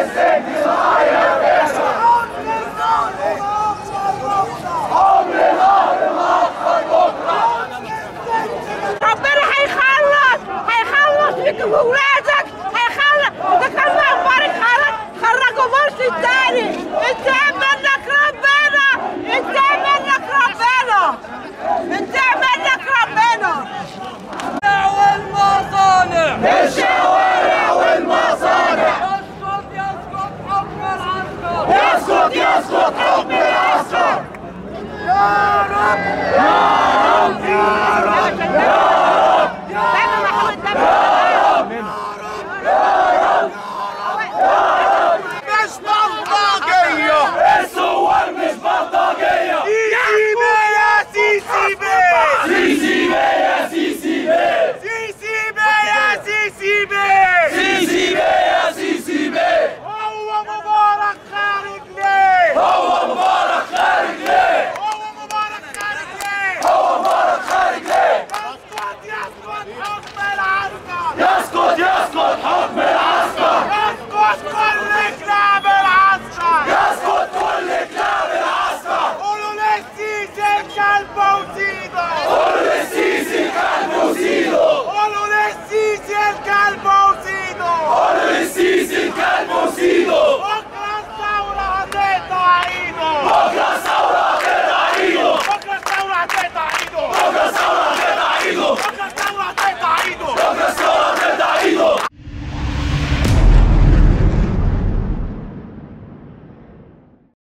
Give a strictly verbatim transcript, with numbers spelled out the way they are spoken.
ربنا هيخلص هيخلص فيك وولادك، هيخلص. ده كان مبارك خرج خرجوا مرسي التاني. انت منك ربنا، انت منك ربنا، انت منك ربنا. والمصانع الشوارع والمصانع يسقط يسقط حكم العسكر. يسقط يسقط حكم العسكر. يا رب يا